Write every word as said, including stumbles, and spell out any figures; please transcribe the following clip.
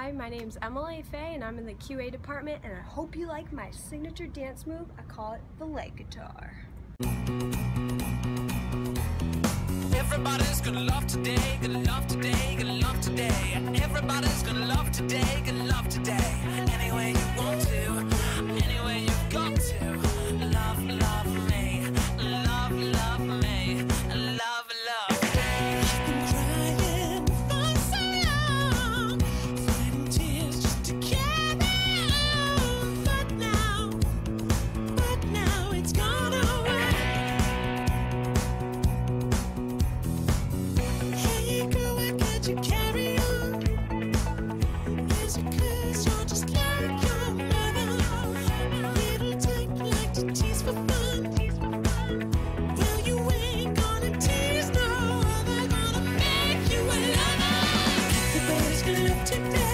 Hi, my name's Emily Faye and I'm in the Q A department, and I hope you like my signature dance move. I call it the leg guitar. Everybody's gonna love today, gonna love today, gonna love today. Everybody's gonna love today, gonna love today. Any way you want to, any way you've got to. Love, love me, love, love me, love, love me. I've been crying for so long, fighting tears just to carry on. But now, but now it's gone away. Hey girl, why can't you carry on? Is it 'cause you're just like your mother? Little type like to tease for fun. Well, you ain't gonna tease no other, gonna make you a lover. Everybody's gonna love today.